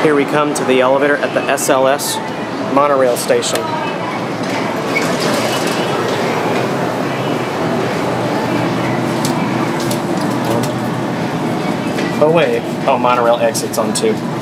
Here we come to the elevator at the SLS Monorail station. Oh wait, oh, monorail exits on 2.